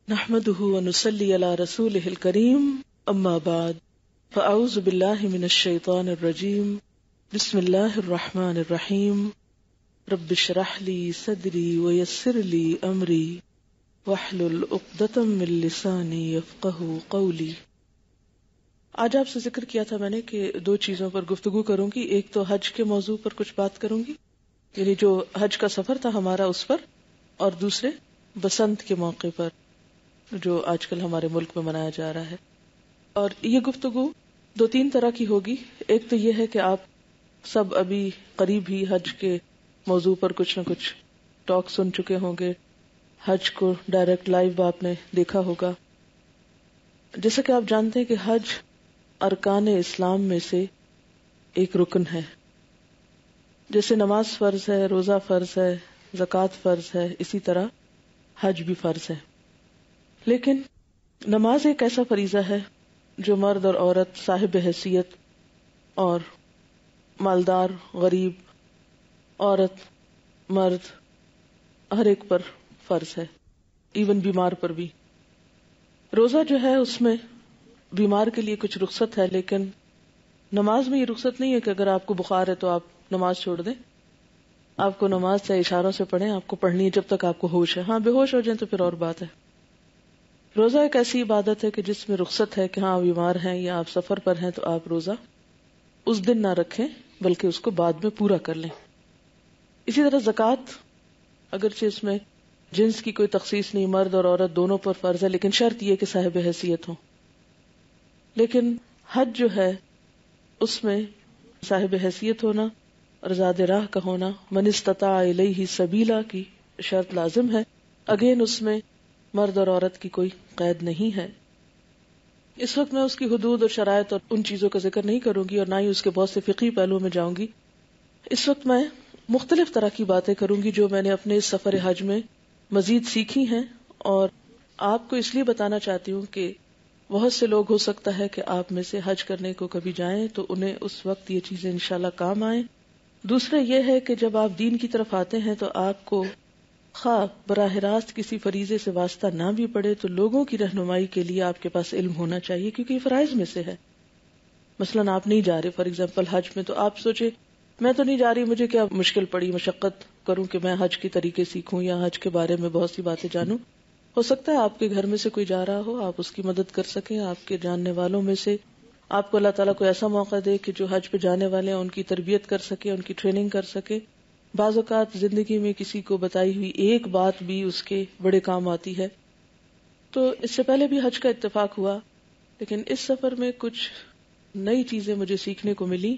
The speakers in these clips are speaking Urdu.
نحمده ونصلي على رسوله الكريم اما بعد فاعوذ بالله من الشيطان الرجيم بسم الله الرحمن الرحيم رب اشرح لي صدري ويسر لي امري واحلل عقدة من لساني يفقهوا قولي۔ آج آپ سے ذکر کیا تھا میں نے کہ دو چیزوں پر گفتگو کروں گی، ایک تو حج کے موضوع پر کچھ بات کروں گی، یعنی جو حج کا سفر تھا ہمارا اس پر، اور دوسرے بسنت کے موقع پر جو آج کل ہمارے ملک میں منایا جا رہا ہے۔ اور یہ گفتگو دو تین طرح کی ہوگی۔ ایک تو یہ ہے کہ آپ سب ابھی قریب ہی حج کے موضوع پر کچھ نہ کچھ ٹاک سن چکے ہوں گے، حج کو ڈائریکٹ لائیو آپ نے دیکھا ہوگا۔ جیسا کہ آپ جانتے ہیں کہ حج ارکان اسلام میں سے ایک رکن ہے، جیسے نماز فرض ہے، روزہ فرض ہے، زکوٰۃ فرض ہے، اسی طرح حج بھی فرض ہے۔ لیکن نماز ایک ایسا فریضہ ہے جو مرد اور عورت، صاحب حیثیت اور مالدار، غریب، عورت، مرد، ہر ایک پر فرض ہے، ایون بیمار پر بھی۔ روزہ جو ہے اس میں بیمار کے لیے کچھ رخصت ہے، لیکن نماز میں یہ رخصت نہیں ہے کہ اگر آپ کو بخار ہے تو آپ نماز چھوڑ دیں۔ آپ کو نماز چاہے اشاروں سے پڑھیں، آپ کو پڑھنی ہے جب تک آپ کو ہوش ہے۔ ہاں بے ہوش ہو جائیں تو پھر اور بات ہے۔ روزہ ایک ایسی عبادت ہے کہ جس میں رخصت ہے کہ ہاں بیمار ہیں یا آپ سفر پر ہیں تو آپ روزہ اس دن نہ رکھیں بلکہ اس کو بعد میں پورا کر لیں۔ اسی طرح زکوٰۃ، اگرچہ اس میں جنس کی کوئی تخصیص نہیں، مرد اور عورت دونوں پر فرض ہے، لیکن شرط یہ کہ صاحب حیثیت ہوں۔ لیکن حج جو ہے اس میں صاحب حیثیت ہونا اور زاد راہ کا ہونا، من استطاع الیہ سبیلا کی شرط لازم ہے۔ اگین اس میں مرد اور عورت کی کوئی قید نہیں ہے۔ اس وقت میں اس کی حدود اور شرائط اور ان چیزوں کا ذکر نہیں کروں گی، اور نہ ہی اس کے بہت سے فقہی پہلوؤں میں جاؤں گی۔ اس وقت میں مختلف طرح کی باتیں کروں گی جو میں نے اپنے اس سفر حج میں مزید سیکھی ہیں، اور آپ کو اس لیے بتانا چاہتی ہوں کہ بہت سے لوگ ہو سکتا ہے کہ آپ میں سے حج کرنے کو کبھی جائیں تو انہیں اس وقت یہ چیزیں انشاءاللہ کام آئیں۔ دوسرا یہ ہے کہ جب آپ دین کی طرف آتے ہیں تو آپ کو خواہ براہ راست کسی فریضے سے واسطہ نہ بھی پڑے تو لوگوں کی رہنمائی کے لیے آپ کے پاس علم ہونا چاہیے، کیونکہ یہ فرائض میں سے ہے۔ مثلاً آپ نہیں جا رہے فار ایگزامپل حج میں، تو آپ سوچے میں تو نہیں جا رہی، مجھے کیا مشکل پڑی، مشقت کروں کہ میں حج کے طریقے سیکھوں یا حج کے بارے میں بہت سی باتیں جانوں۔ ہو سکتا ہے آپ کے گھر میں سے کوئی جا رہا ہو، آپ اس کی مدد کر سکیں، آپ کے جاننے والوں میں سے آپ کو اللہ تعالیٰ کو ایسا موقع دے کہ جو حج پہ جانے والے ہیں ان کی تربیت کر سکے، ان کی ٹریننگ کر سکے۔ بعض اوقات زندگی میں کسی کو بتائی ہوئی ایک بات بھی اس کے بڑے کام آتی ہے۔ تو اس سے پہلے بھی حج کا اتفاق ہوا، لیکن اس سفر میں کچھ نئی چیزیں مجھے سیکھنے کو ملی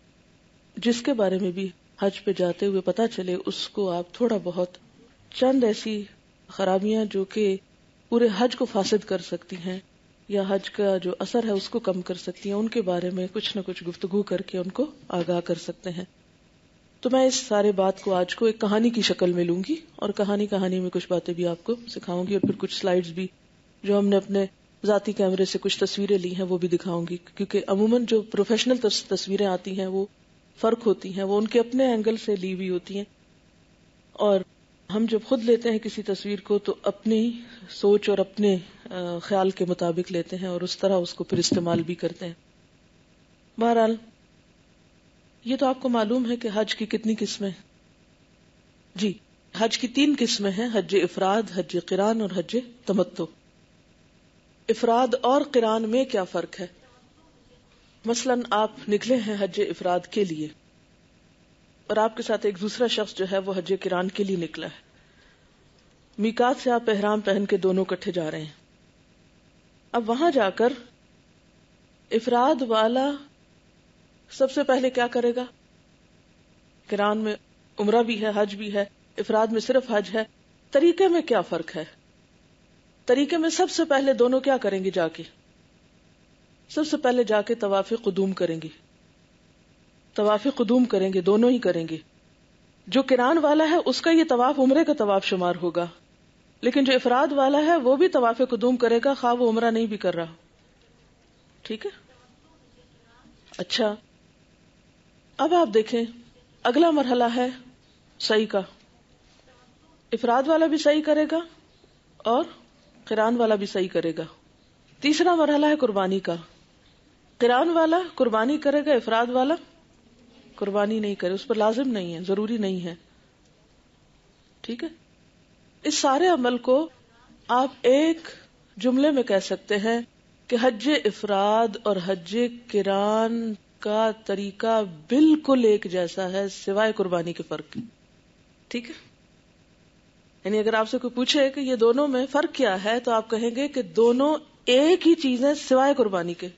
جس کے بارے میں بھی حج پہ جاتے ہوئے پتہ چلے۔ اس کو آپ تھوڑا بہت، چند ایسی خرابیاں جو کہ پورے حج کو فاسد کر سکتی ہیں یا حج کا جو اثر ہے اس کو کم کر سکتی ہیں، ان کے بارے میں کچھ نہ کچھ گفتگو کر کے ان کو آگاہ کر سکتے ہیں۔ تو میں اس سارے بات کو آج کو ایک کہانی کی شکل میں لوں گی، اور کہانی میں کچھ باتیں بھی آپ کو سکھاؤں گی، اور پھر کچھ سلائیڈز بھی جو ہم نے اپنے ذاتی کیمرے سے کچھ تصویریں لی ہیں وہ بھی دکھاؤں گی، کیونکہ عموماً جو پروفیشنل تصویریں آتی ہیں وہ فرق ہوتی ہیں، وہ ان کے اپنے اینگل سے لی ہوئی ہوتی ہیں، اور ہم جب خود لیتے ہیں کسی تصویر کو تو اپنی سوچ اور اپنے خیال کے مطابق لیتے ہیں اور اس طرح اس کو پھر استعمال بھی کرتے ہیں۔ بہرحال یہ تو آپ کو معلوم ہے کہ حج کی کتنی قسمیں؟ جی، حج کی 3 قسمیں ہیں، حج افراد، حج قران اور حج تمتع۔ افراد اور قران میں کیا فرق ہے؟ مثلاً آپ نکلے ہیں حج افراد کے لیے، اور آپ کے ساتھ ایک دوسرا شخص جو ہے وہ حج قران کے لیے نکلا ہے۔ میقات سے آپ احرام پہن کے دونوں اکٹھے جا رہے ہیں۔ اب وہاں جا کر افراد والا سب سے پہلے کیا کرے گا؟ قران میں عمرہ بھی ہے، حج بھی ہے، افراد میں صرف حج ہے۔ طریقے میں کیا فرق ہے؟ طریقے میں سب سے پہلے دونوں کیا کریں گے؟ جا کے سب سے پہلے جا کے طواف قدوم کریں گے، طواف قدوم کریں گے، دونوں ہی کریں گے۔ جو قران والا ہے اس کا یہ طواف عمرے کا طواف شمار ہوگا، لیکن جو افراد والا ہے وہ بھی طواف قدوم کرے گا خواہ وہ عمرہ نہیں بھی کر رہا۔ ٹھیک ہے؟ اچھا، اب آپ دیکھیں اگلا مرحلہ ہے سعی کا۔ افراد والا بھی سعی کرے گا اور قران والا بھی صحیح کرے گا. تیسرا مرحلہ ہے قربانی کا. قران والا قربانی کرے گا، افراد والا قربانی نہیں کرے، اس پر لازم نہیں ہے، ضروری نہیں ہے. ٹھیک ہے. اس سارے عمل کو آپ ایک جملے میں کہہ سکتے ہیں کہ حج افراد اور حج قران کا طریقہ بالکل ایک جیسا ہے سوائے قربانی کے فرق. ٹھیک ہے. یعنی اگر آپ سے کوئی پوچھے کہ یہ دونوں میں فرق کیا ہے تو آپ کہیں گے کہ دونوں ایک ہی چیز ہے سوائے قربانی کے.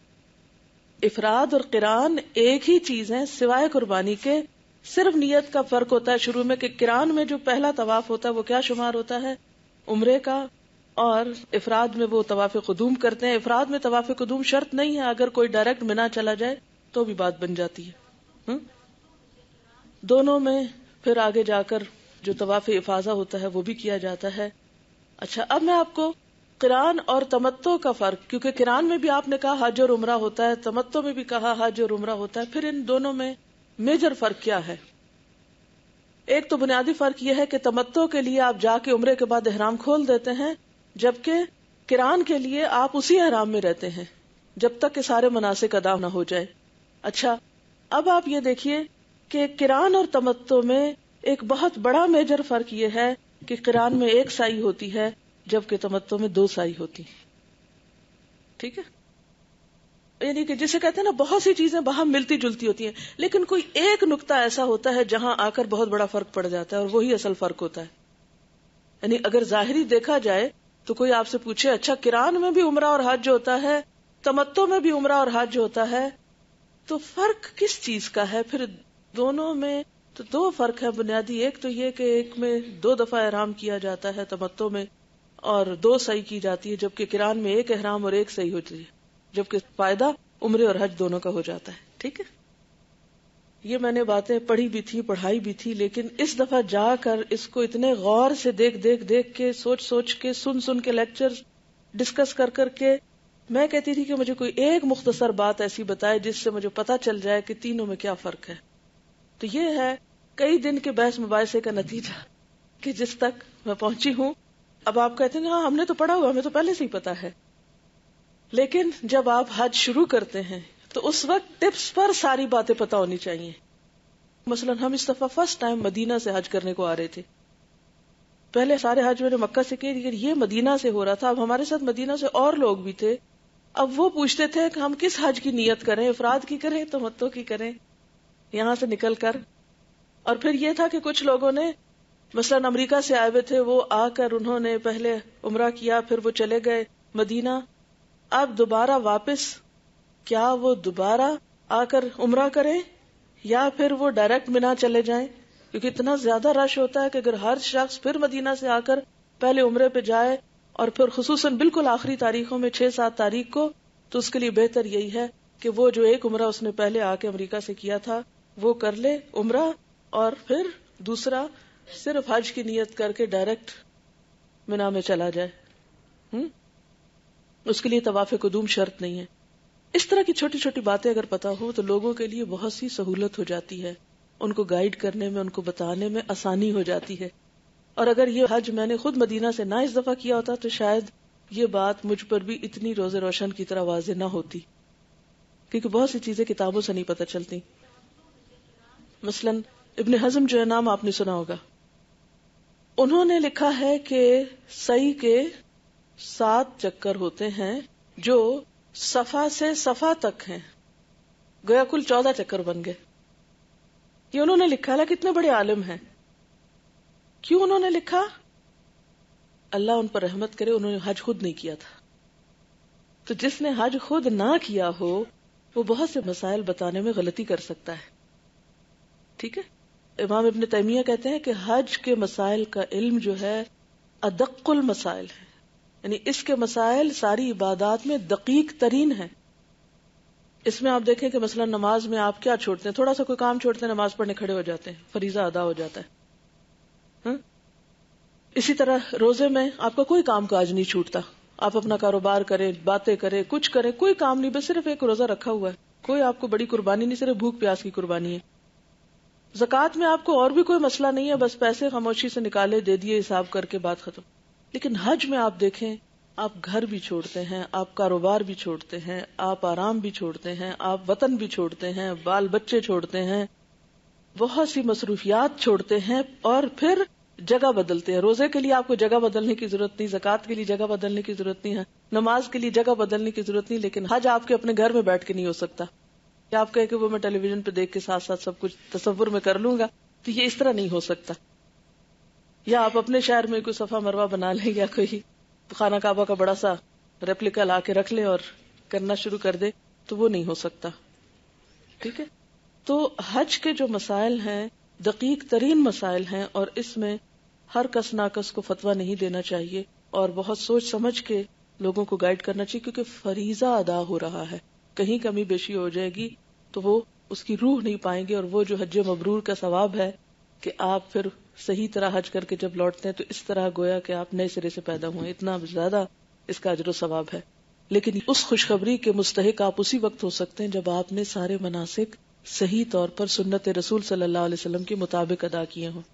افراد اور قران ایک ہی چیز ہے سوائے قربانی کے. صرف نیت کا فرق ہوتا ہے شروع میں کہ قران میں جو پہلا طواف ہوتا ہے وہ کیا شمار ہوتا ہے؟ عمرے کا. اور افراد میں وہ طواف قدوم کرتے ہیں. افراد میں طواف قدوم شرط نہیں ہے، اگر کوئی ڈائریکٹ منا چلا جائے تو بھی بات بن جاتی ہے. دونوں میں پھر آگے جا کر جو طواف افاضہ ہوتا ہے وہ بھی کیا جاتا ہے. اچھا، اب میں آپ کو قران اور تمتع کا فرق، کیونکہ قران میں بھی آپ نے کہا حج اور عمرہ ہوتا ہے، تمتع میں بھی کہا حج اور عمرہ ہوتا ہے، پھر ان دونوں میں میجر فرق کیا ہے؟ ایک تو بنیادی فرق یہ ہے کہ تمتع کے لیے آپ جا کے عمرے کے بعد احرام کھول دیتے ہیں، جبکہ قران کے لیے آپ اسی احرام میں رہتے ہیں جب تک کہ سارے مناسک ادا نہ ہو جائے. اچھا، اب آپ یہ دیکھیے کہ قران اور تمتع میں ایک بہت بڑا میجر فرق یہ ہے کہ قران میں ایک سائی ہوتی ہے جبکہ تمتع میں 2 سائی ہوتی. ٹھیک ہے. یعنی کہ جسے کہتے ہیں نا بہت سی چیزیں باہم ملتی جلتی ہوتی ہیں، لیکن کوئی ایک نقطہ ایسا ہوتا ہے جہاں آ کر بہت بڑا فرق پڑ جاتا ہے، اور وہی اصل فرق ہوتا ہے. یعنی اگر ظاہری دیکھا جائے تو کوئی آپ سے پوچھے اچھا قران میں بھی عمرہ اور حج ہوتا ہے، تمتع میں بھی عمرہ اور حج ہوتا ہے، تو فرق کس چیز کا ہے؟ پھر دونوں میں تو 2 فرق ہے بنیادی. ایک تو یہ کہ ایک میں 2 دفعہ احرام کیا جاتا ہے تمتع میں، اور 2 سعی کی جاتی ہے، جبکہ قران میں ایک احرام اور ایک سعی ہوتی ہے، جبکہ فائدہ عمرے اور حج دونوں کا ہو جاتا ہے. ٹھیک ہے. یہ میں نے باتیں پڑھی بھی تھی، پڑھائی بھی تھی، لیکن اس دفعہ جا کر اس کو اتنے غور سے دیکھ کے، سوچ کے، سن کے لیکچر ڈسکس کر کے میں کہتی تھی کہ مجھے کوئی ایک مختصر بات ایسی بتائے جس سے مجھے پتا چل جائے کہ تینوں میں کیا فرق ہے. تو یہ ہے کئی دن کے بحث مباحثے کا نتیجہ کہ جس تک میں پہنچی ہوں. اب آپ کہتے ہیں ہاں ہم نے تو پڑھا ہوا، ہمیں تو پہلے سے ہی پتا ہے، لیکن جب آپ حج شروع کرتے ہیں تو اس وقت ٹپس پر ساری باتیں پتا ہونی چاہیے. مثلا ہم اس دفعہ فرسٹ ٹائم مدینہ سے حج کرنے کو آ رہے تھے. پہلے سارے حج میں نے مکہ سے کیے، لیکن یہ مدینہ سے ہو رہا تھا. اب ہمارے ساتھ مدینہ سے اور لوگ بھی تھے. اب وہ پوچھتے تھے کہ ہم کس حج کی نیت کریں، افراد کی کریں تمتع کی کریں یہاں سے نکل کر. اور پھر یہ تھا کہ کچھ لوگوں نے مثلا امریکہ سے آئے ہوئے تھے، وہ آ کر انہوں نے پہلے عمرہ کیا، پھر وہ چلے گئے مدینہ. اب دوبارہ واپس کیا وہ دوبارہ آ کر عمرہ کریں یا پھر وہ ڈائریکٹ منا چلے جائیں؟ کیونکہ اتنا زیادہ رش ہوتا ہے کہ اگر ہر شخص پھر مدینہ سے آ کر پہلے عمرے پہ جائے اور پھر خصوصاً بالکل آخری تاریخوں میں 6-7 تاریخ کو، تو اس کے لیے بہتر یہی ہے کہ وہ جو ایک عمرہ اس نے پہلے آ کے امریکہ سے کیا تھا وہ کر لے عمرہ، اور پھر دوسرا صرف حج کی نیت کر کے ڈائریکٹ منا میں چلا جائے. اس کے لیے طواف قدوم شرط نہیں ہے. اس طرح کی چھوٹی چھوٹی باتیں اگر پتا ہو تو لوگوں کے لیے بہت سی سہولت ہو جاتی ہے، ان کو گائیڈ کرنے میں، ان کو بتانے میں آسانی ہو جاتی ہے. اور اگر یہ حج میں نے خود مدینہ سے نہ اس دفعہ کیا ہوتا تو شاید یہ بات مجھ پر بھی اتنی روز روشن کی طرح واضح نہ ہوتی، کیونکہ بہت سی چیزیں کتابوں سے نہیں پتہ چلتی. مثلا ابن حزم جو ہے نام آپ نے سنا ہوگا، انہوں نے لکھا ہے کہ سعی کے 7 چکر ہوتے ہیں جو صفا سے صفا تک ہیں، گویا کل 14 چکر بن گئے. یہ انہوں نے لکھا ہے، کتنے بڑے عالم ہیں. کیوں انہوں نے لکھا؟ اللہ ان پر رحمت کرے، انہوں نے حج خود نہیں کیا تھا. تو جس نے حج خود نہ کیا ہو وہ بہت سے مسائل بتانے میں غلطی کر سکتا ہے. ٹھیک ہے. امام ابن تیمیہ کہتے ہیں کہ حج کے مسائل کا علم جو ہے ادق المسائل ہے، یعنی اس کے مسائل ساری عبادات میں دقیق ترین ہے. اس میں آپ دیکھیں کہ مثلا نماز میں آپ کیا چھوڑتے ہیں، تھوڑا سا کوئی کام چھوڑتے ہیں نماز پڑھنے کھڑے ہو جاتے ہیں، فریضہ ادا ہو جاتا ہے. اسی طرح روزے میں آپ کا کوئی کام کاج نہیں چھوٹتا، آپ اپنا کاروبار کریں، باتیں کریں، کچھ کریں، کوئی کام نہیں، بس صرف ایک روزہ رکھا ہوا ہے، کوئی آپ کو بڑی قربانی نہیں، صرف بھوک پیاس کی قربانی ہے. زکوٰۃ میں آپ کو اور بھی کوئی مسئلہ نہیں ہے، بس پیسے خاموشی سے نکالے، دے دیے، حساب کر کے بات ختم. لیکن حج میں آپ دیکھیں، آپ گھر بھی چھوڑتے ہیں، آپ کاروبار بھی چھوڑتے ہیں، آپ آرام بھی چھوڑتے ہیں، آپ وطن بھی چھوڑتے ہیں، بال بچے چھوڑتے ہیں، بہت سی مصروفیات چھوڑتے ہیں، اور پھر جگہ بدلتے ہیں. روزے کے لیے آپ کو جگہ بدلنے کی ضرورت نہیں، زکوٰۃ کے لیے جگہ بدلنے کی ضرورت نہیں ہے، نماز کے لیے جگہ بدلنے کی ضرورت نہیں، لیکن حج آپ کے اپنے گھر میں بیٹھ کے نہیں ہو سکتا. کیا آپ کہیں کہ وہ میں ٹیلی ویژن پہ دیکھ کے ساتھ ساتھ سب کچھ تصور میں کر لوں گا، تو یہ اس طرح نہیں ہو سکتا. یا آپ اپنے شہر میں کوئی صفا مروہ بنا لیں، یا کوئی خانہ کعبہ کا بڑا سا ریپلیکا لا کے رکھ لیں اور کرنا شروع کر دے، تو وہ نہیں ہو سکتا. ٹھیک ہے. تو حج کے جو مسائل ہیں دقیق ترین مسائل ہیں، اور اس میں ہر کس ناکس کو فتویٰ نہیں دینا چاہیے، اور بہت سوچ سمجھ کے لوگوں کو گائیڈ کرنا چاہیے، کیونکہ فریضہ ادا ہو رہا ہے. کہیں کمی بیشی ہو جائے گی تو وہ اس کی روح نہیں پائیں گے، اور وہ جو حج مبرور کا ثواب ہے کہ آپ پھر صحیح طرح حج کر کے جب لوٹتے ہیں تو اس طرح گویا کہ آپ نئے سرے سے پیدا ہوئے، اتنا زیادہ اس کا اجر و ثواب ہے. لیکن اس خوشخبری کے مستحق آپ اسی وقت ہو سکتے ہیں جب آپ نے سارے مناسک صحیح طور پر سنت رسول صلی اللہ علیہ وسلم کے مطابق ادا کیے ہوں.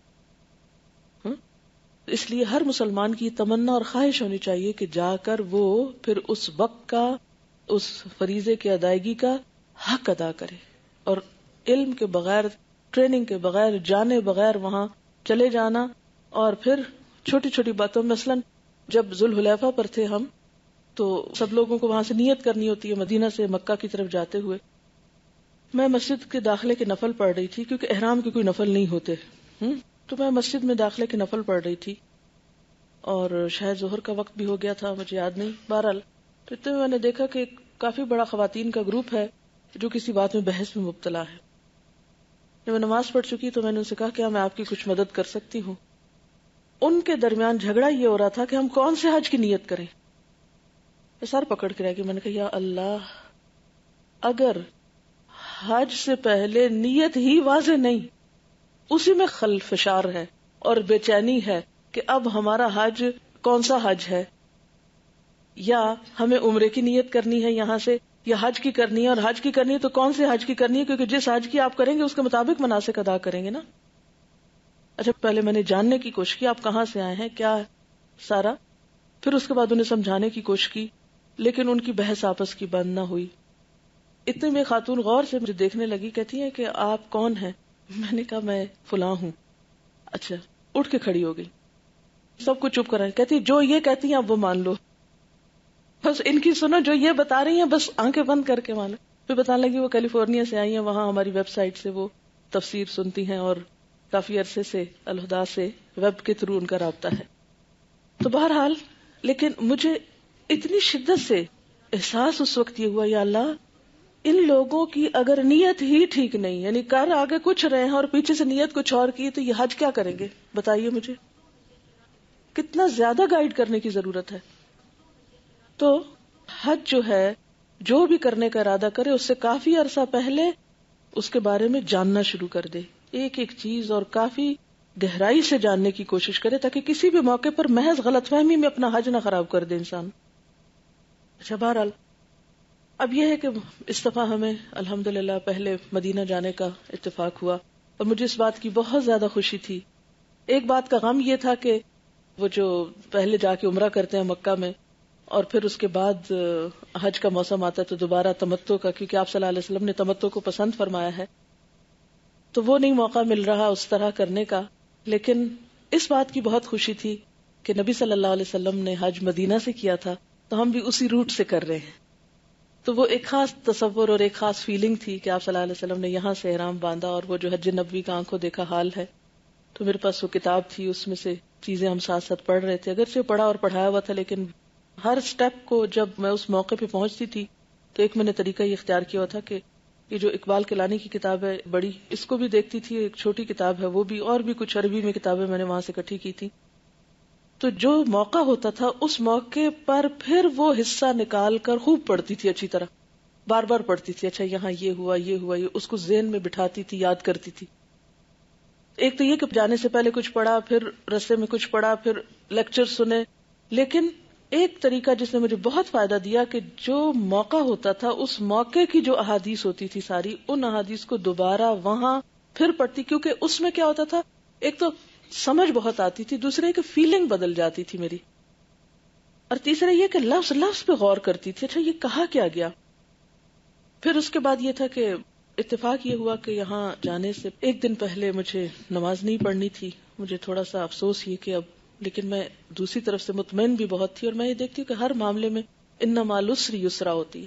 اس لیے ہر مسلمان کی تمنا اور خواہش ہونی چاہیے کہ جا کر وہ پھر اس وقت کا، اس فریضے کی ادائیگی کا حق ادا کرے، اور علم کے بغیر، ٹریننگ کے بغیر، جانے بغیر وہاں چلے جانا. اور پھر چھوٹی چھوٹی باتوں، مثلا جب ذوالحلیفہ پر تھے ہم، تو سب لوگوں کو وہاں سے نیت کرنی ہوتی ہے مدینہ سے مکہ کی طرف جاتے ہوئے. میں مسجد کے داخلے کے نفل پڑھ رہی تھی، کیونکہ احرام کے کوئی نفل نہیں ہوتے، تو میں مسجد میں داخلے کے نفل پڑھ رہی تھی، اور شاید ظہر کا وقت بھی ہو گیا تھا، مجھے یاد نہیں. بہرحال تو اتنے میں نے دیکھا کہ ایک کافی بڑا خواتین کا گروپ ہے جو کسی بات میں بحث میں مبتلا ہے. جب میں نماز پڑھ چکی تو میں نے ان سے کہا کیا میں آپ کی کچھ مدد کر سکتی ہوں. ان کے درمیان جھگڑا یہ ہو رہا تھا کہ ہم کون سے حج کی نیت کریں. میں سر پکڑ کے رہ گئی. میں نے کہا یا اللہ، اگر حج سے پہلے نیت ہی واضح نہیں، اسی میں خلفشار ہے اور بے چینی ہے کہ اب ہمارا حج کون سا حج ہے، یا ہمیں عمرے کی نیت کرنی ہے یہاں سے، یا حج کی کرنی ہے، اور حج کی کرنی ہے تو کون سے حج کی کرنی ہے، کیونکہ جس حج کی آپ کریں گے اس کے مطابق مناسک ادا کریں گے نا. اچھا، پہلے میں نے جاننے کی کوشش کی آپ کہاں سے آئے ہیں کیا سارا، پھر اس کے بعد انہیں سمجھانے کی کوشش کی، لیکن ان کی بحث آپس کی بند نہ ہوئی. اتنے میں خاتون غور سے مجھے دیکھنے لگی، کہتی ہے کہ آپ کون ہیں؟ میں نے کہا میں فلاں ہوں. اچھا، اٹھ کے کھڑی ہو گئی. سب کو چپ کرا. کہتی جو یہ کہتی ہیں اب وہ مان لو، بس ان کی سنو، جو یہ بتا رہی ہیں بس آنکھیں بند کر کے مانو. پھر بتانے لگی وہ کیلیفورنیا سے آئی ہیں، وہاں ہماری ویب سائٹ سے وہ تفسیر سنتی ہیں، اور کافی عرصے سے الہدا سے ویب کے تھرو ان کا رابطہ ہے. تو بہرحال لیکن مجھے اتنی شدت سے احساس اس وقت یہ ہوا، یا اللہ، ان لوگوں کی اگر نیت ہی ٹھیک نہیں، یعنی کر آگے کچھ رہے ہیں اور پیچھے سے نیت کچھ اور کی، تو یہ حج کیا کریں گے؟ بتائیے مجھے کتنا زیادہ گائیڈ کرنے کی ضرورت ہے. تو حج جو ہے، جو بھی کرنے کا ارادہ کرے اس سے کافی عرصہ پہلے اس کے بارے میں جاننا شروع کر دے، ایک ایک چیز اور کافی گہرائی سے جاننے کی کوشش کرے، تاکہ کسی بھی موقع پر محض غلط فہمی میں اپنا حج نہ خراب کر دے انسان. اچھا، بہرحال اب یہ ہے کہ اس دفعہ ہمیں الحمدللہ پہلے مدینہ جانے کا اتفاق ہوا، اور مجھے اس بات کی بہت زیادہ خوشی تھی. ایک بات کا غم یہ تھا کہ وہ جو پہلے جا کے عمرہ کرتے ہیں مکہ میں، اور پھر اس کے بعد حج کا موسم آتا ہے تو دوبارہ تمتع کا، کیونکہ آپ صلی اللہ علیہ وسلم نے تمتع کو پسند فرمایا ہے، تو وہ نہیں موقع مل رہا اس طرح کرنے کا. لیکن اس بات کی بہت خوشی تھی کہ نبی صلی اللہ علیہ وسلم نے حج مدینہ سے کیا تھا، تو ہم بھی اسی روٹ سے کر رہے ہیں. تو وہ ایک خاص تصور اور ایک خاص فیلنگ تھی کہ آپ صلی اللہ علیہ وسلم نے یہاں سے احرام باندھا، اور وہ جو حج نبوی کا آنکھوں دیکھا حال ہے. تو میرے پاس وہ کتاب تھی، اس میں سے چیزیں ہم ساتھ ساتھ پڑھ رہے تھے، اگرچہ پڑھا اور پڑھایا ہوا تھا، لیکن ہر سٹیپ کو جب میں اس موقع پہ پہنچتی تھی تو ایک میں نے طریقہ یہ اختیار کیا ہوا تھا کہ یہ جو اقبال کیلانی کی کتاب ہے بڑی، اس کو بھی دیکھتی تھی، ایک چھوٹی کتاب ہے وہ بھی، اور بھی کچھ عربی میں کتابیں میں نے وہاں سے اکٹھی کی تھی. تو جو موقع ہوتا تھا اس موقع پر پھر وہ حصہ نکال کر خوب پڑھتی تھی، اچھی طرح بار بار پڑھتی تھی. اچھا یہاں یہ ہوا، یہ ہوا، یہ اس کو ذہن میں بٹھاتی تھی، یاد کرتی تھی. ایک تو یہ کہ جانے سے پہلے کچھ پڑھا، پھر رستے میں کچھ پڑھا، پھر لیکچر سنے. لیکن ایک طریقہ جس نے مجھے بہت فائدہ دیا کہ جو موقع ہوتا تھا اس موقع کی جو احادیث ہوتی تھی ساری، ان احادیث کو دوبارہ وہاں پھر پڑھتی، کیونکہ اس میں کیا ہوتا تھا، ایک تو سمجھ بہت آتی تھی، دوسرے کہ فیلنگ بدل جاتی تھی میری. اور تیسرا یہ کہ لفظ لفظ پہ غور کرتی تھی، اچھا یہ کہا کیا گیا. پھر اس کے بعد یہ تھا کہ اتفاق یہ ہوا کہ یہاں جانے سے ایک دن پہلے مجھے نماز نہیں پڑھنی تھی. مجھے تھوڑا سا افسوس یہ کہ اب، لیکن میں دوسری طرف سے مطمئن بھی بہت تھی، اور میں یہ دیکھتی ہوں کہ ہر معاملے میں ان مع العسر یسرا ہوتی ہے.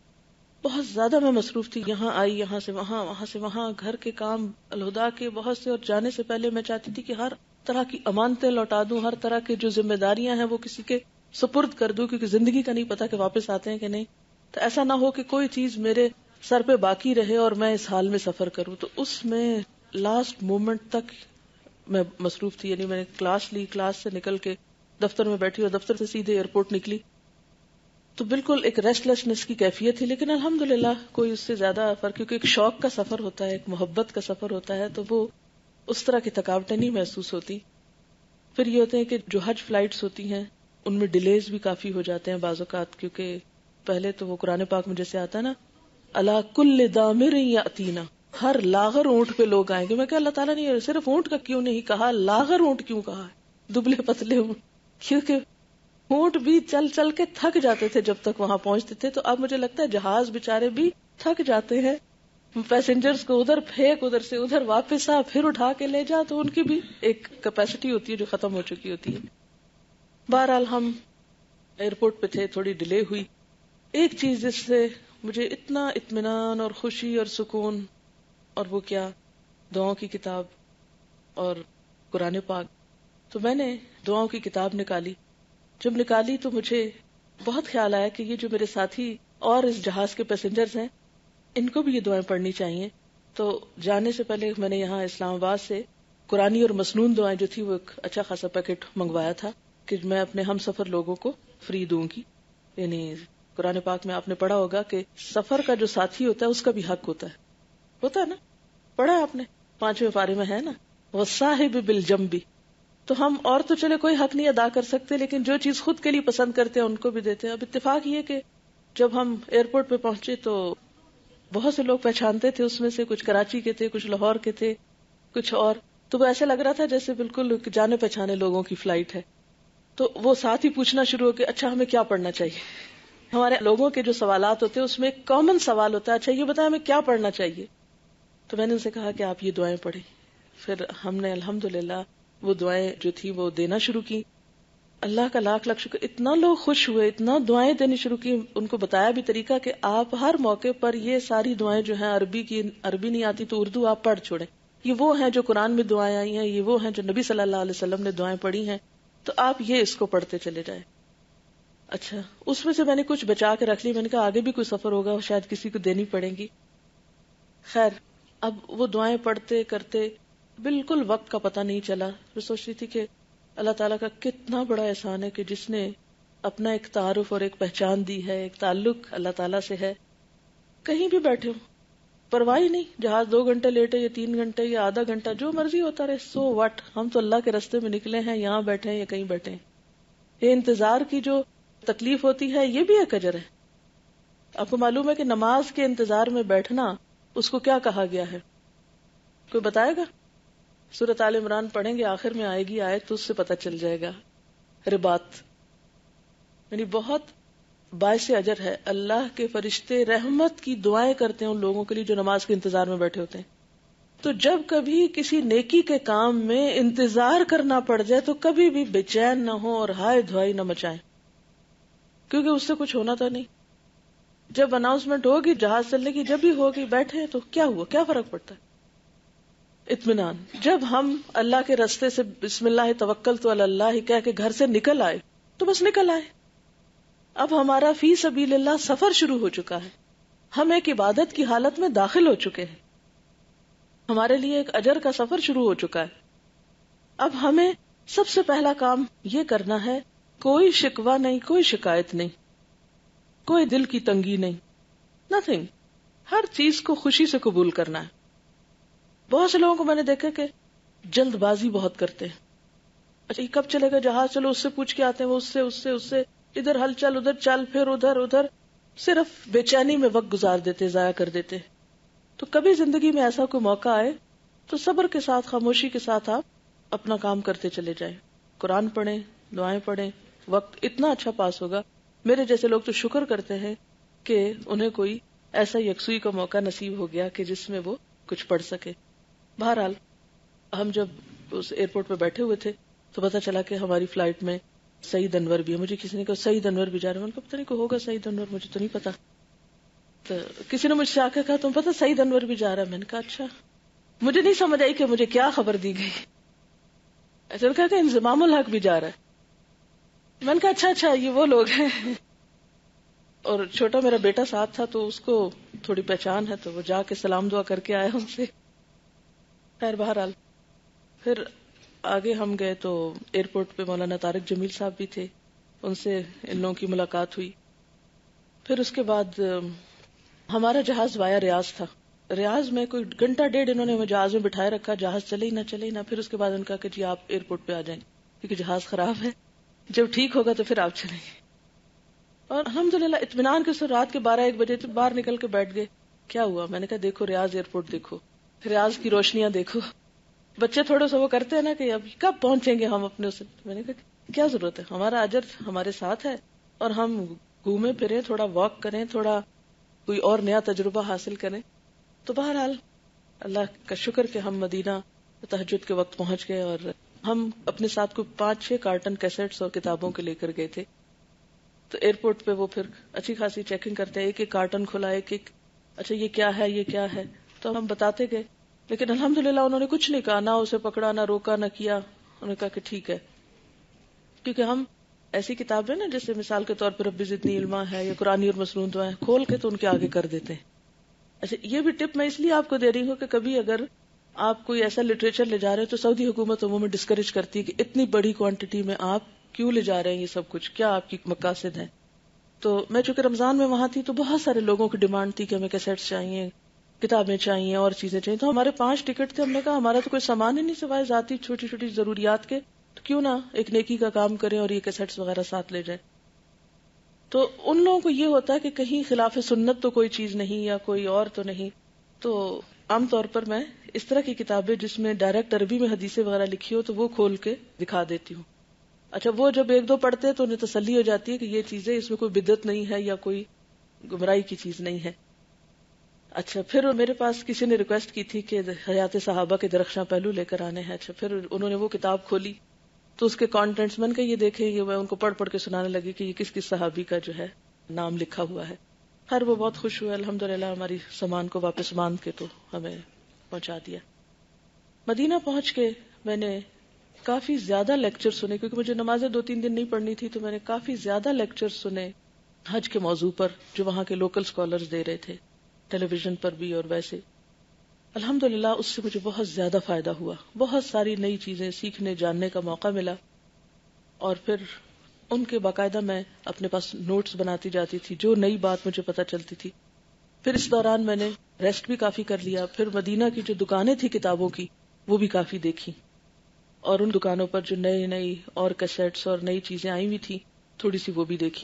بہت زیادہ میں مصروف تھی، یہاں آئی، یہاں سے وہاں، وہاں سے وہاں، گھر کے کام الہدا کے بہت سے، اور جانے سے پہلے میں چاہتی تھی کہ ہر طرح کی امانتیں لوٹا دوں، ہر طرح کی جو ذمہ داریاں ہیں وہ کسی کے سپرد کر دوں، کیونکہ زندگی کا نہیں پتا کہ واپس آتے ہیں کہ نہیں. تو ایسا نہ ہو کہ کوئی چیز میرے سر پہ باقی رہے اور میں اس حال میں سفر کروں. تو اس میں لاسٹ مومنٹ تک میں مصروف تھی. یعنی میں نے کلاس لی، کلاس سے نکل کے دفتر میں بیٹھی اور دفتر سے سیدھے ایئرپورٹ نکلی. تو بالکل ایک ریسٹ لیسنس کی کیفیت تھی، لیکن الحمدللہ کوئی اس سے زیادہ فرق، کیونکہ ایک شوق کا سفر ہوتا ہے، ایک محبت کا سفر ہوتا ہے، تو وہ اس طرح کی تھکاوٹیں نہیں محسوس ہوتی. پھر یہ ہوتے ہیں کہ جو حج فلائٹس ہوتی ہیں ان میں ڈیلیز بھی کافی ہو جاتے ہیں بعض اوقات، کیونکہ پہلے تو وہ قرآن پاک میں جیسے آتا ہے نا، الا کل دامر یاتینا، ہر لاغر اونٹ پہ لوگ آئیں گے. میں کہ اللہ تعالیٰ نے صرف اونٹ کا کیوں نہیں کہا، لاغر اونٹ کیوں کہا ہے، دبلے پتلے اونٹ؟ کیونکہ اونٹ بھی چل چل کے تھک جاتے تھے جب تک وہاں پہنچتے تھے. تو اب مجھے لگتا ہے جہاز بیچارے بھی تھک جاتے ہیں، پیسنجرز کو ادھر پھینک، ادھر سے ادھر واپس آ، پھر اٹھا کے لے جا، تو ان کی بھی ایک کیپیسٹی ہوتی ہے جو ختم ہو چکی ہوتی ہے. بہرحال ہم ایئرپورٹ پہ تھے، تھوڑی ڈیلے ہوئی. ایک چیز جس سے مجھے اتنا اطمینان اور خوشی اور سکون، اور وہ کیا، دعاؤں کی کتاب اور قرآن پاک. تو میں نے دعاؤں کی کتاب نکالی. جب نکالی تو مجھے بہت خیال آیا کہ یہ جو میرے ساتھی اور اس جہاز کے پیسنجرز ہیں، ان کو بھی یہ دعائیں پڑھنی چاہیے. تو جانے سے پہلے میں نے یہاں اسلام آباد سے قرآنی اور مسنون دعائیں جو تھی وہ ایک اچھا خاصا پیکٹ منگوایا تھا کہ میں اپنے ہم سفر لوگوں کو فری دوں گی. یعنی قرآن پاک میں آپ نے پڑھا ہوگا کہ سفر کا جو ساتھی ہوتا ہے اس کا بھی حق ہوتا ہے نا، پڑھا ہے آپ نے، 5ویں پارے میں ہے نا، وَالصَّاحِبِ بِالْجَنْبِ. تو ہم اور تو چلے کوئی حق نہیں ادا کر سکتے، لیکن جو چیز خود کے لیے پسند کرتے ہیں ان کو بھی دیتے ہیں. اب اتفاق یہ کہ جب ہم ایئرپورٹ پہ پہنچے تو بہت سے لوگ پہچانتے تھے، اس میں سے کچھ کراچی کے تھے، کچھ لاہور کے تھے، کچھ اور. تو وہ ایسے لگ رہا تھا جیسے بالکل جانے پہچانے لوگوں کی فلائٹ ہے. تو وہ ساتھ ہی پوچھنا شروع ہو کہ اچھا ہمیں کیا پڑھنا چاہیے. ہمارے لوگوں کے جو سوالات ہوتے ہیں اس میں ایک کامن سوال ہوتا ہے، اچھا یہ بتائیں ہمیں کیا پڑھنا چاہیے. تو میں نے ان سے کہا کہ آپ یہ دعائیں پڑھیں. پھر ہم نے الحمدللہ وہ دعائیں جو تھی وہ دینا شروع کی. اللہ کا لاکھ لاکھ شکر، اتنا لوگ خوش ہوئے، اتنا دعائیں دینی شروع کی. ان کو بتایا بھی طریقہ کہ آپ ہر موقع پر یہ ساری دعائیں جو ہیں، عربی نہیں آتی تو اردو آپ پڑھ چھوڑیں. یہ وہ ہیں جو قرآن میں دعائیں آئی ہیں، یہ وہ ہیں جو نبی صلی اللہ علیہ وسلم نے دعائیں پڑھی ہیں، تو آپ یہ اس کو پڑھتے چلے جائیں. اچھا اس میں سے میں نے کچھ بچا کے رکھ لی. میں نے کہا آگے بھی کوئی سفر ہوگا شاید کسی کو دینی پڑیں گی. خیر اب وہ دعائیں پڑھتے کرتے بالکل وقت کا پتہ نہیں چلا. میں سوچ رہی تھی کہ اللہ تعالیٰ کا کتنا بڑا احسان ہے کہ جس نے اپنا ایک تعارف اور ایک پہچان دی ہے، ایک تعلق اللہ تعالیٰ سے ہے. کہیں بھی بیٹھے ہو پرواہ نہیں، جہاز 2 گھنٹے لیٹے یا 3 گھنٹے یا آدھا گھنٹہ، جو مرضی ہوتا رہے، سو وٹ، ہم تو اللہ کے راستے میں نکلے ہیں، یہاں بیٹھے ہیں یا کہیں بیٹھے ہیں. یہ انتظار کی جو تکلیف ہوتی ہے یہ بھی ایک اجر ہے. آپ کو معلوم ہے کہ نماز کے انتظار میں بیٹھنا اس کو کیا کہا گیا ہے؟ کوئی بتائے گا؟ سورۃ آل عمران پڑھیں گے، آخر میں آئے گی آیت تو اس سے پتہ چل جائے گا. رباط یعنی بہت باعث اجر ہے. اللہ کے فرشتے رحمت کی دعائیں کرتے ہیں ان لوگوں کے لیے جو نماز کے انتظار میں بیٹھے ہوتے ہیں. تو جب کبھی کسی نیکی کے کام میں انتظار کرنا پڑ جائے تو کبھی بھی بے چین نہ ہو اور ہائے دھوائی نہ مچائیں، کیونکہ اس سے کچھ ہونا تو نہیں. جب اناؤنسمنٹ ہوگی جہاز چلنے کی، جب بھی ہوگی، بیٹھے تو کیا ہوا، کیا فرق پڑتا ہے؟ اطمینان. جب ہم اللہ کے راستے سے بسم اللہ توکلت علی اللہ کہہ کے گھر سے نکل آئے تو بس نکل آئے. اب ہمارا فی سبیل اللہ سفر شروع ہو چکا ہے، ہم ایک عبادت کی حالت میں داخل ہو چکے ہیں، ہمارے لیے ایک اجر کا سفر شروع ہو چکا ہے. اب ہمیں سب سے پہلا کام یہ کرنا ہے، کوئی شکوہ نہیں، کوئی شکایت نہیں، کوئی دل کی تنگی نہیں، نتھنگ. ہر چیز کو خوشی سے قبول کرنا ہے. بہت سے لوگوں کو میں نے دیکھا کہ جلد بازی بہت کرتے ہیں. اچھا یہ کب چلے گا جہاز، چلو اس سے پوچھ کے آتے ہیں، وہ اس سے ادھر ہل چل، ادھر چل، پھر ادھر صرف بے چینی میں وقت گزار دیتے، ضائع کر دیتے. تو کبھی زندگی میں ایسا کوئی موقع آئے تو صبر کے ساتھ، خاموشی کے ساتھ آپ اپنا کام کرتے چلے جائیں. قرآن پڑھیں، دعائیں پڑھیں، وقت اتنا اچھا پاس ہوگا. میرے جیسے لوگ تو شکر کرتے ہیں کہ انہیں کوئی ایسا یکسوئی کا موقع نصیب ہو گیا کہ جس میں وہ کچھ پڑھ سکے. بہرحال ہم جب اس ایئرپورٹ پہ بیٹھے ہوئے تھے تو پتا چلا کہ ہماری فلائٹ میں سعید انور بھی ہے. مجھے کسی نے کہا سعید انور بھی جا رہے ہیں. میں نے کہا پتہ نہیں کوئی ہوگا سعید انور, مجھے تو نہیں پتا. تو کسی نے مجھ سے آ کے کہا تم پتا سعید انور بھی جا رہا ہے. میں نے کہا اچھا. مجھے نہیں سمجھ آئی کہ مجھے کیا خبر دی گئی. ایسا کہا کہ انضمام الحق بھی جا رہا ہے. میں نے کہا اچھا یہ وہ لوگ ہیں. اور چھوٹا میرا بیٹا ساتھ تھا تو اس کو تھوڑی پہچان ہے تو وہ جا کے سلام دعا کر کے آیا ان سے. خیر بہرحال پھر آگے ہم گئے تو ایئرپورٹ پہ مولانا طارق جمیل صاحب بھی تھے, ان سے ان لوگوں کی ملاقات ہوئی. پھر اس کے بعد ہمارا جہاز وایا ریاض تھا. ریاض میں کوئی گھنٹہ ڈیڑھ انہوں نے جہاز میں بٹھائے رکھا, جہاز چلے ہی نہ. پھر اس کے بعد ان کا کہ جی آپ ایئرپورٹ پہ آ جائیں کیونکہ جہاز خراب ہے, جب ٹھیک ہوگا تو پھر آپ چلیں گے. اور الحمدللہ اطمینان کے ساتھ رات کے 12-1 بجے تو باہر نکل کے بیٹھ گئے. کیا ہوا؟ میں نے کہا دیکھو ریاض ایئرپورٹ دیکھو, ریاض کی روشنیاں دیکھو. بچے تھوڑا سا وہ کرتے ہیں نا کہ اب کب پہنچیں گے ہم اپنے اسے. میں نے کہا کیا ضرورت ہے, ہمارا اجر ہمارے ساتھ ہے اور ہم گھومیں پھریں, تھوڑا واک کریں, تھوڑا کوئی اور نیا تجربہ حاصل کریں. تو بہرحال اللہ کا شکر کہ ہم مدینہ تہجد کے وقت پہنچ گئے. اور ہم اپنے ساتھ کو 5-6 کارٹن کیسٹس اور کتابوں کے لے کر گئے تھے. تو ایئرپورٹ پہ وہ پھر اچھی خاصی چیکنگ کرتے ہیں, ایک کارٹن کھلا, ایک اچھا یہ کیا ہے. تو ہم بتاتے گئے, لیکن الحمدللہ انہوں نے کچھ نہیں کہا, نہ اسے پکڑا, نہ روکا, نہ کیا. انہوں نے کہا کہ ٹھیک ہے. کیونکہ ہم ایسی کتابیں نا جیسے مثال کے طور پر رب زدنی علما ہے یا قرآنی اور مسنون دعائیں کھول کے تو ان کے آگے کر دیتے ہیں. اچھا یہ بھی ٹپ میں اس لیے آپ کو دے رہی ہوں کہ کبھی اگر آپ کوئی ایسا لٹریچر لے جا رہے ہیں تو سعودی حکومت عموماً ڈسکریج کرتی ہے کہ اتنی بڑی کوانٹٹی میں آپ کیوں لے جا رہے ہیں یہ سب کچھ, کیا آپ کی مقاصد ہیں. تو میں چونکہ رمضان میں وہاں تھی تو بہت سارے لوگوں کی ڈیمانڈ تھی کہ ہمیں کیسٹس چاہیے, کتابیں چاہیے, اور چیزیں چاہیے. تو ہمارے 5 ٹکٹ تھے. ہم نے کہا ہمارا تو کوئی سامان ہی نہیں سوائے ذاتی چھوٹی چھوٹی ضروریات کے, تو کیوں نہ ایک نیکی کا کام کریں اور یہ کیسٹس وغیرہ ساتھ لے جائیں. تو ان لوگوں کو یہ ہوتا ہے کہ کہیں خلاف سنت تو کوئی چیز نہیں یا کوئی اور تو نہیں. تو عام طور پر میں اس طرح کی کتابیں جس میں ڈائریکٹ عربی میں حدیثیں وغیرہ لکھی ہو تو وہ کھول کے دکھا دیتی ہوں. اچھا وہ جب 1-2 پڑھتے ہیں تو انہیں تسلی ہو جاتی ہے کہ یہ چیزیں اس میں کوئی بدعت نہیں ہے یا کوئی گمراہی کی چیز نہیں ہے. اچھا پھر میرے پاس کسی نے ریکویسٹ کی تھی کہ حیات صحابہ کے درخشاں پہلو لے کر آنے ہیں. اچھا پھر انہوں نے وہ کتاب کھولی تو اس کے کانٹینٹس من کے یہ دیکھے, یہ میں ان کو پڑھ کے سنانے لگی کہ یہ کس کس صحابی کا جو ہے نام لکھا ہوا ہے. خیر وہ بہت خوش ہوئے الحمدللہ, ہماری سامان کو واپس باندھ کے تو ہمیں پہنچا دیا. مدینہ پہنچ کے میں نے کافی زیادہ لیکچر سنے, کیونکہ مجھے نمازیں 2-3 دن نہیں پڑھنی تھی, تو میں نے کافی زیادہ لیکچر سنے حج کے موضوع پر جو وہاں کے لوکل اسکالرز دے رہے تھے, ٹیلی ویژن پر بھی اور ویسے. الحمدللہ اس سے مجھے بہت زیادہ فائدہ ہوا, بہت ساری نئی چیزیں سیکھنے جاننے کا موقع ملا. اور پھر ان کے باقاعدہ میں اپنے پاس نوٹس بناتی جاتی تھی جو نئی بات مجھے پتہ چلتی تھی. پھر اس دوران میں نے ریسٹ بھی کافی کر لیا. پھر مدینہ کی جو دکانیں تھی کتابوں کی وہ بھی کافی دیکھی, اور ان دکانوں پر جو نئی اور کیسٹس اور نئی چیزیں آئی ہوئی تھی تھوڑی سی وہ بھی دیکھی.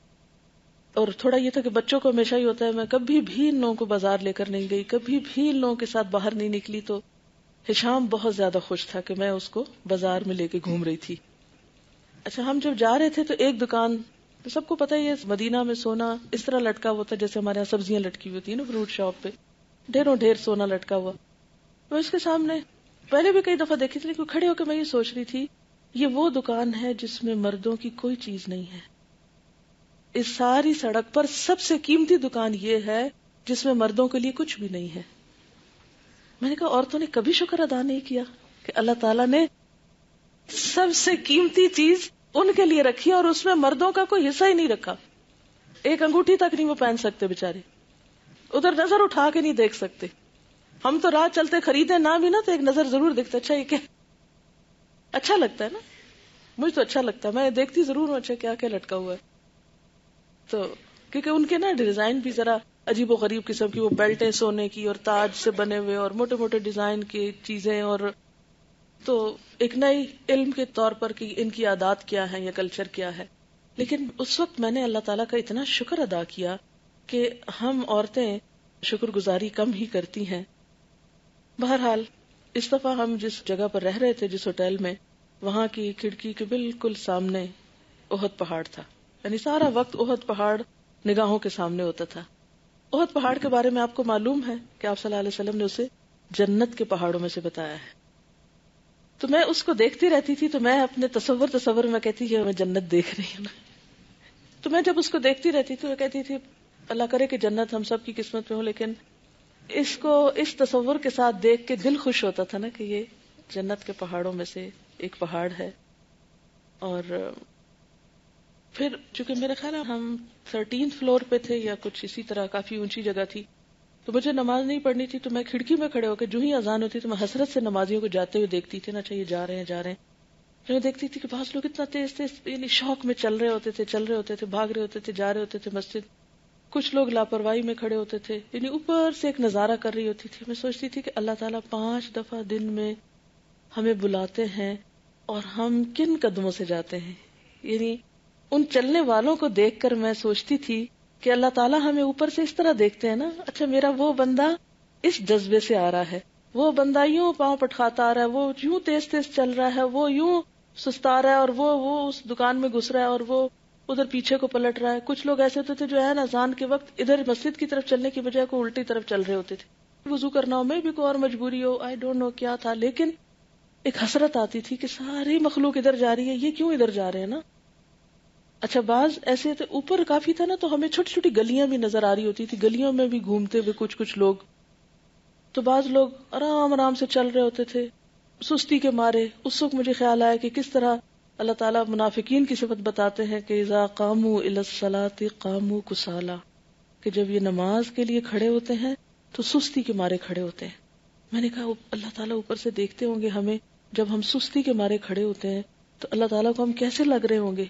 اور تھوڑا یہ تھا کہ بچوں کو ہمیشہ ہی ہوتا ہے, میں کبھی بھی ان لوگوں کو بازار لے کر نہیں گئی, کبھی بھی ان لوگوں کے ساتھ باہر نہیں نکلی. تو ہشام بہت زیادہ خوش تھا کہ میں اس کو بازار میں لے کے گھوم رہی تھی. اچھا ہم جب جا رہے تھے تو ایک دکان, تو سب کو پتہ ہی ہے مدینہ میں سونا اس طرح لٹکا ہوا تھا جیسے ہمارے یہاں سبزیاں لٹکی ہوئی ہوتی ہیں نا فروٹ شاپ پہ, ڈھیر سونا لٹکا ہوا. تو اس کے سامنے پہلے بھی کئی دفعہ دیکھی تھی, لیکن کھڑے ہو کے میں یہ سوچ رہی تھی یہ وہ دکان ہے جس میں مردوں کی کوئی چیز نہیں ہے. اس ساری سڑک پر سب سے قیمتی دکان یہ ہے جس میں مردوں کے لیے کچھ بھی نہیں ہے. میں نے کہا عورتوں نے کبھی شکر ادا نہیں کیا کہ اللہ تعالیٰ نے سب سے قیمتی چیز ان کے لیے رکھی اور اس میں مردوں کا کوئی حصہ ہی نہیں رکھا. ایک انگوٹھی تک نہیں وہ پہن سکتے بیچارے, ادھر نظر اٹھا کے نہیں دیکھ سکتے. ہم تو رات چلتے خریدے نہ بھی نا تو ایک نظر ضرور دیکھتے, اچھا یہ کیا, اچھا لگتا ہے نا, مجھے تو اچھا لگتا ہے, میں دیکھتی ضرور ہوں اچھا کیا کیا لٹکا ہوا ہے. تو کیونکہ ان کے نا ڈیزائن بھی ذرا عجیب و غریب قسم کی, وہ بیلٹیں سونے کی اور تاج سے بنے ہوئے اور موٹے موٹے ڈیزائن کی چیزیں, اور تو ایک نئی علم کے طور پر کہ ان کی عادات کیا ہے یا کلچر کیا ہے. لیکن اس وقت میں نے اللہ تعالیٰ کا اتنا شکر ادا کیا کہ ہم عورتیں شکر گزاری کم ہی کرتی ہیں. بہرحال اس دفعہ ہم جس جگہ پر رہ رہے تھے, جس ہوٹل میں, وہاں کی کھڑکی کے بالکل سامنے احد پہاڑ تھا، یعنی سارا وقت احد پہاڑ نگاہوں کے سامنے ہوتا تھا. احد پہاڑ کے بارے میں آپ کو معلوم ہے کہ آپ صلی اللہ علیہ وسلم نے اسے جنت کے پہاڑوں میں سے بتایا ہے. تو میں اس کو دیکھتی رہتی تھی، تو میں اپنے تصور میں کہتی کہ میں جنت دیکھ رہی ہوں. تو میں جب اس کو دیکھتی رہتی تھی، وہ کہتی تھی اللہ کرے کہ جنت ہم سب کی قسمت میں ہو، لیکن اس کو اس تصور کے ساتھ دیکھ کے دل خوش ہوتا تھا نا کہ یہ جنت کے پہاڑوں میں سے ایک پہاڑ ہے. اور پھر چونکہ میرے خیال ہے ہم 13 فلور پہ تھے یا کچھ اسی طرح، کافی اونچی جگہ تھی، تو مجھے نماز نہیں پڑھنی تھی. تو میں کھڑکی میں کھڑے ہو کے جو ہی اذان ہوتی تو میں حسرت سے نمازیوں کو جاتے ہوئے دیکھتی تھی نا، اچھا یہ جا رہے ہیں. میں دیکھتی تھی کہ بعض لوگ اتنا تیز یعنی شوق میں چل رہے ہوتے تھے، بھاگ رہے ہوتے تھے، جا رہے ہوتے تھے مسجد. کچھ لوگ لاپرواہی میں کھڑے ہوتے تھے، یعنی اوپر سے ایک نظارہ کر رہی ہوتی تھی. میں سوچتی تھی کہ اللہ تعالیٰ 5 دفعہ دن میں ہمیں بلاتے ہیں اور ہم کن قدموں سے جاتے ہیں. یعنی ان چلنے والوں کو دیکھ کر میں سوچتی تھی کہ اللہ تعالیٰ ہمیں اوپر سے اس طرح دیکھتے ہیں نا. اچھا میرا وہ بندہ اس جذبے سے آ رہا ہے، وہ بندہ یوں پاؤں پٹخاتا آ رہا ہے، وہ یوں تیز تیز چل رہا ہے، وہ یوں سستا رہا ہے، اور وہ اس دکان میں گھس رہا ہے، اور وہ ادھر پیچھے کو پلٹ رہا ہے. کچھ لوگ ایسے ہوتے تھے جو ہے نا اذان کے وقت ادھر مسجد کی طرف چلنے کی بجائے کو الٹی طرف چل رہے ہوتے تھے. وضو کرنا ہو، میں بھی کوئی اور مجبوری ہو، آئی ڈونٹ نو کیا تھا، لیکن ایک حسرت آتی تھی کہ ساری مخلوق ادھر جا رہی ہے، یہ کیوں ادھر جا رہے ہیں نا. اچھا بعض ایسے تھے اوپر کافی تھا نا، تو ہمیں چھوٹی چھوٹی گلیاں بھی نظر آ رہی ہوتی تھی، گلیوں میں بھی گھومتے ہوئے کچھ لوگ. تو بعض لوگ آرام آرام سے چل رہے ہوتے تھے سستی کے مارے. اس وقت مجھے خیال آیا کہ کس طرح اللہ تعالیٰ منافقین کی صفت بتاتے ہیں کہ اذا قاموا الی الصلاۃ قاموا کسالى، کہ جب یہ نماز کے لیے کھڑے ہوتے ہیں تو سستی کے مارے کھڑے ہوتے ہیں. میں نے کہا اللہ تعالیٰ اوپر سے دیکھتے ہوں گے ہمیں جب ہم سستی کے مارے کھڑے ہوتے ہیں تو اللہ تعالیٰ کو ہم کیسے لگ رہے ہوں گے.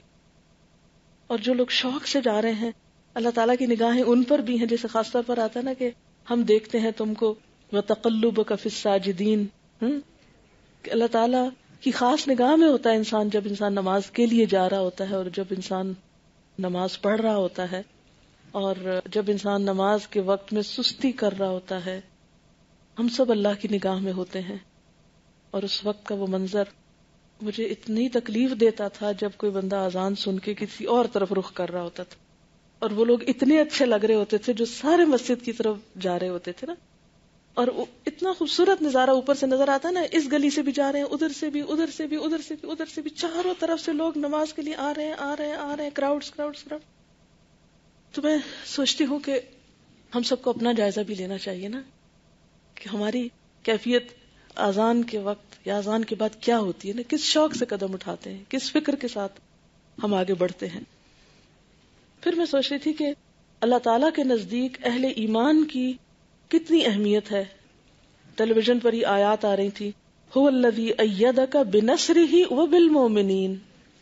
اور جو لوگ شوق سے جا رہے ہیں اللہ تعالیٰ کی نگاہیں ان پر بھی ہیں، جیسے خاص طور پر آتا ہے نا کہ ہم دیکھتے ہیں تم کو وَتَقَلُّبَكَ فِي السَّاجِدِينَ، کہ اللہ تعالیٰ کی خاص نگاہ میں ہوتا ہے انسان جب انسان نماز کے لیے جا رہا ہوتا ہے، اور جب انسان نماز پڑھ رہا ہوتا ہے، اور جب انسان نماز کے وقت میں سستی کر رہا ہوتا ہے. ہم سب اللہ کی نگاہ میں ہوتے ہیں. اور اس وقت کا وہ منظر مجھے اتنی تکلیف دیتا تھا جب کوئی بندہ اذان سن کے کسی اور طرف رخ کر رہا ہوتا تھا، اور وہ لوگ اتنے اچھے لگ رہے ہوتے تھے جو سارے مسجد کی طرف جا رہے ہوتے تھے نا. اور اتنا خوبصورت نظارہ اوپر سے نظر آتا ہے نا، اس گلی سے بھی جا رہے ہیں، ادھر سے بھی، ادھر سے بھی، ادھر سے بھی، ادھر سے بھی، چاروں طرف سے لوگ نماز کے لیے آ رہے ہیں، کراؤڈز. تو میں سوچتی ہوں کہ ہم سب کو اپنا جائزہ بھی لینا چاہیے نا کہ ہماری کیفیت اذان کے وقت یا اذان کے بعد کیا ہوتی ہے نا، کس شوق سے قدم اٹھاتے ہیں، کس فکر کے ساتھ ہم آگے بڑھتے ہیں. پھر میں سوچ رہی تھی کہ اللہ تعالیٰ کے نزدیک اہل ایمان کی کتنی اہمیت ہے. ٹیلی ویژن پر ہی آیات آ رہی تھی، هو الذی ایدک بنصرہ وبالمؤمنین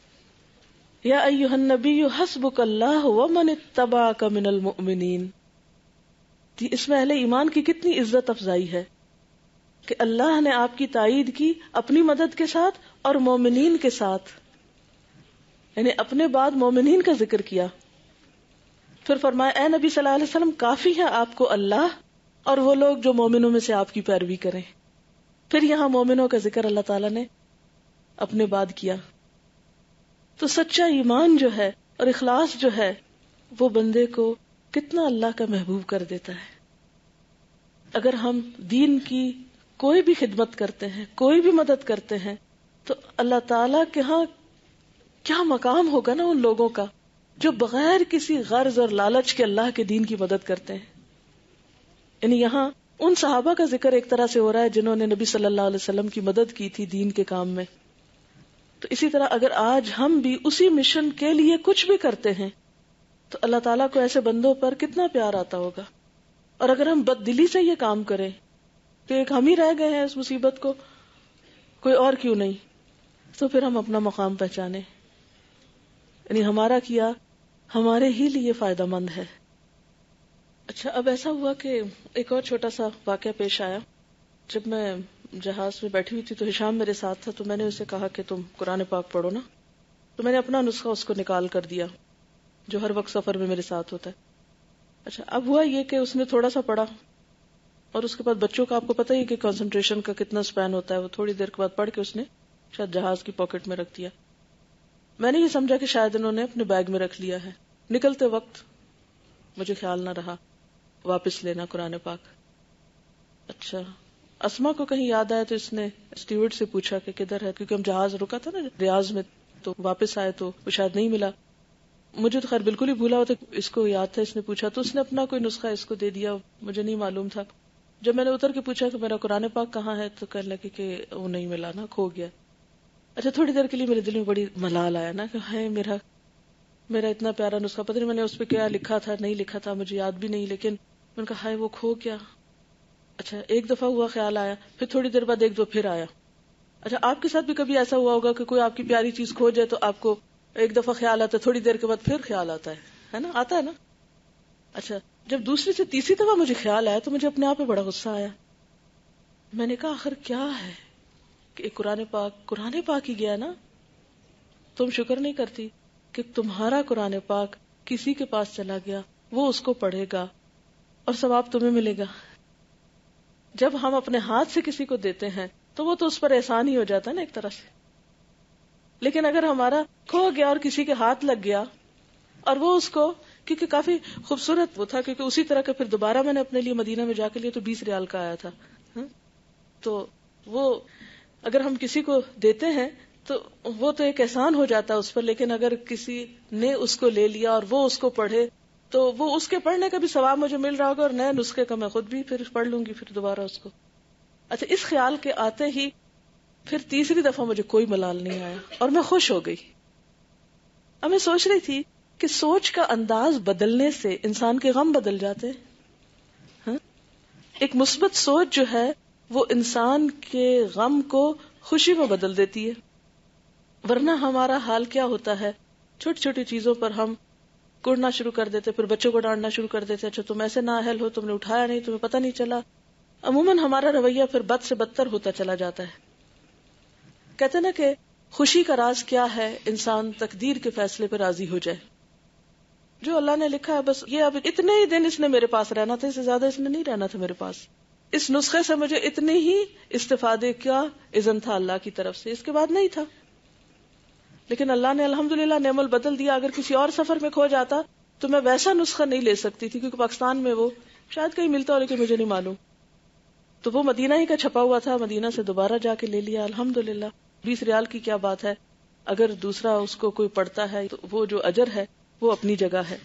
یا ایھا النبی حسبک اللہ ومن اتبعک من المؤمنین. اس میں اہل ایمان کی کتنی عزت افزائی ہے کہ اللہ نے آپ کی تائید کی اپنی مدد کے ساتھ اور مومنین کے ساتھ، یعنی اپنے بعد مومنین کا ذکر کیا. پھر فرمایا اے نبی صلی اللہ علیہ وسلم کافی ہے آپ کو اللہ اور وہ لوگ جو مومنوں میں سے آپ کی پیروی کریں. پھر یہاں مومنوں کا ذکر اللہ تعالیٰ نے اپنے بعد کیا. تو سچا ایمان جو ہے اور اخلاص جو ہے وہ بندے کو کتنا اللہ کا محبوب کر دیتا ہے. اگر ہم دین کی کوئی بھی خدمت کرتے ہیں، کوئی بھی مدد کرتے ہیں، تو اللہ تعالیٰ کے ہاں کیا مقام ہوگا نا ان لوگوں کا جو بغیر کسی غرض اور لالچ کے اللہ کے دین کی مدد کرتے ہیں. یعنی یہاں ان صحابہ کا ذکر ایک طرح سے ہو رہا ہے جنہوں نے نبی صلی اللہ علیہ وسلم کی مدد کی تھی دین کے کام میں. تو اسی طرح اگر آج ہم بھی اسی مشن کے لیے کچھ بھی کرتے ہیں تو اللہ تعالیٰ کو ایسے بندوں پر کتنا پیار آتا ہوگا. اور اگر ہم بد دلی سے یہ کام کریں کہ ایک ہم ہی رہ گئے ہیں اس مصیبت کو، کوئی اور کیوں نہیں، تو پھر ہم اپنا مقام پہچانے. یعنی ہمارا کیا ہمارے ہی لیے فائدہ مند ہے. اچھا اب ایسا ہوا کہ ایک اور چھوٹا سا واقعہ پیش آیا. جب میں جہاز میں بیٹھی ہوئی تھی تو ہشام میرے ساتھ تھا، تو میں نے اسے کہا کہ تم قرآن پاک پڑھو نا. تو میں نے اپنا نسخہ اس کو نکال کر دیا جو ہر وقت سفر میں میرے ساتھ ہوتا ہے. اچھا اب ہوا یہ کہ اس نے تھوڑا سا پڑھا، اور اس کے بعد بچوں کا آپ کو پتہ ہی کہ کنسنٹریشن کا کتنا سپین ہوتا ہے، وہ تھوڑی دیر کے بعد پڑھ کے اس نے شاید جہاز کی پاکٹ میں رکھ دیا. میں نے یہ سمجھا کہ شاید انہوں نے اپنے بیگ میں رکھ لیا ہے. نکلتے وقت مجھے خیال نہ رہا واپس لینا قرآن پاک. اچھا اسما کو کہیں یاد آیا تو اس نے اسٹیورڈ سے پوچھا کہ کدھر ہے، کیونکہ ہم جہاز رکا تھا نا ریاض میں، تو واپس آئے تو وہ شاید نہیں ملا. مجھے تو خیر بالکل ہی بھولا ہوتا، اس کو یاد تھا، اس نے پوچھا تو اس نے اپنا کوئی نسخہ اس کو دے دیا، مجھے نہیں معلوم تھا. جب میں نے اتر کے پوچھا کہ میرا قرآن پاک کہاں ہے تو کہنے لگے کہ وہ نہیں ملا نا، کھو گیا. اچھا تھوڑی دیر کے لیے میرے دل میں بڑی ملال آیا نا کہ ہائے میرا اتنا پیارا نسخہ، پتہ نہیں میں نے اس پہ کیا لکھا تھا نہیں لکھا تھا مجھے یاد بھی نہیں، لیکن میں نے کہا ہائے وہ کھو گیا. اچھا ایک دفعہ ہوا خیال آیا، پھر تھوڑی دیر بعد ایک دو پھر آیا. اچھا آپ کے ساتھ بھی کبھی ایسا ہوا ہوگا کہ کوئی آپ کی پیاری چیز کھو جائے تو آپ کو ایک دفعہ خیال آتا ہے، تھوڑی دیر کے بعد پھر خیال آتا ہے نا، آتا ہے نا. اچھا جب دوسری سے تیسری دفعہ مجھے خیال آیا تو مجھے اپنے آپ پہ بڑا غصہ آیا. میں نے کہا آخر کیا ہے کہ قرآن پاک ہی گیا نا، تم شکر نہیں کرتی کہ تمہارا قرآن پاک کسی کے پاس چلا گیا، وہ اس کو پڑھے گا اور ثواب تمہیں ملے گا. جب ہم اپنے ہاتھ سے کسی کو دیتے ہیں تو وہ تو اس پر احسان ہی ہو جاتا ہے نا ایک طرح سے. لیکن اگر ہمارا کھو گیا اور کسی کے ہاتھ لگ گیا اور وہ اس کو، کیونکہ کافی خوبصورت وہ تھا، کیونکہ اسی طرح کا پھر دوبارہ میں نے اپنے لیے مدینہ میں جا کے لیا تو 20 ریال کا آیا تھا. تو وہ اگر ہم کسی کو دیتے ہیں تو وہ تو ایک احسان ہو جاتا ہے اس پر، لیکن اگر کسی نے اس کو لے لیا اور وہ اس کو پڑھے تو وہ اس کے پڑھنے کا بھی ثواب مجھے مل رہا ہوگا اور نئے نسخے کا میں خود بھی پھر پڑھ لوں گی پھر دوبارہ اس کو. اچھا اس خیال کے آتے ہی پھر تیسری دفعہ مجھے کوئی ملال نہیں آیا اور میں خوش ہو گئی. اب میں سوچ رہی تھی کہ سوچ کا انداز بدلنے سے انسان کے غم بدل جاتے ہیں. ایک مثبت سوچ جو ہے وہ انسان کے غم کو خوشی میں بدل دیتی ہے. ورنہ ہمارا حال کیا ہوتا ہے، چھوٹی چھوٹی چیزوں پر ہم کوڑنا شروع کر دیتے، پھر بچوں کو ڈانٹنا شروع کر دیتے، اچھا تم ایسے نااہل ہو، تم نے اٹھایا نہیں، تمہیں پتہ نہیں چلا. عموماً ہمارا رویہ پھر بد سے بدتر ہوتا چلا جاتا ہے. کہتے نا کہ خوشی کا راز کیا ہے، انسان تقدیر کے فیصلے پہ راضی ہو جائے. جو اللہ نے لکھا ہے بس یہ، اب اتنے ہی دن اس نے میرے پاس رہنا تھا، اس سے زیادہ اس نے نہیں رہنا تھا میرے پاس. اس نسخے سے مجھے اتنے ہی استفادے کا اذن تھا اللہ کی طرف سے، اس کے بعد نہیں تھا. لیکن اللہ نے الحمدللہ نعم البدل دیا. اگر کسی اور سفر میں کھو جاتا تو میں ویسا نسخہ نہیں لے سکتی تھی، کیونکہ پاکستان میں وہ شاید کہیں ملتا ہو لیکن مجھے نہیں معلوم. تو وہ مدینہ ہی کا چھپا ہوا تھا، مدینہ سے دوبارہ جا کے لے لیا الحمدللہ. 20 ریال کی کیا بات ہے، اگر دوسرا اس کو کوئی پڑھتا ہے تو وہ جو اجر ہے وہ اپنی جگہ ہے.